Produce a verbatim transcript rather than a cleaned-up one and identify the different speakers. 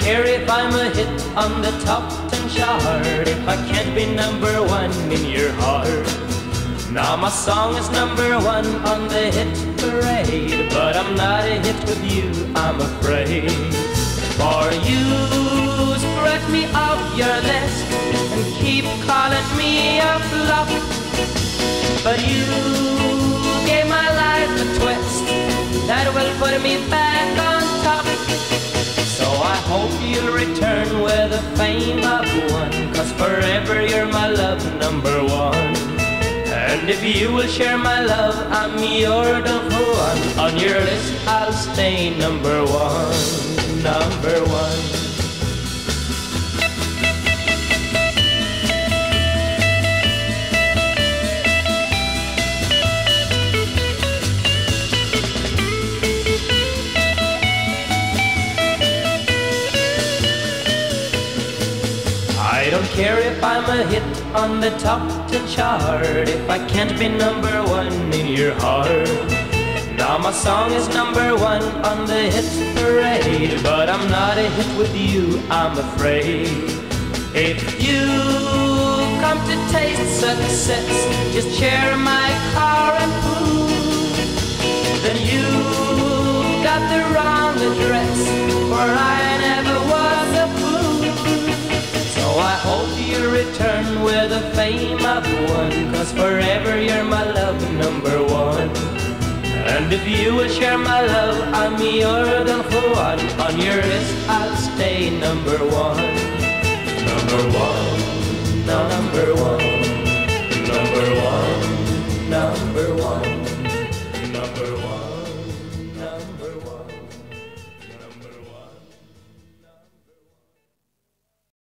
Speaker 1: care if I'm a hit on the top ten chart, if I can't be number one in your heart. Now my song is number one on the hit parade, but I'm not a hit with you, I'm afraid. For you scratch me off your list and keep calling me a flop, but you gave my life a twist that will put me back on top. So I hope you'll return with the fame I've won, 'cause forever you're my love number one. And if you will share my love, I'm your Don Juan. On your list I'll stay number one, number one. I don't care if I'm a hit on the top ten chart, if I can't be number one in your heart. Now my song is number one on the hit parade, but I'm not a hit with you, I'm afraid. If you come to taste success, just share my car and food, then you got the wrong address, for I never was a fool. So I hope you return with the fame I've won, 'cause forever you're my love number one. And if you will share my love, I'm your Don Juan. On your list I'll stay number one, number one, number one.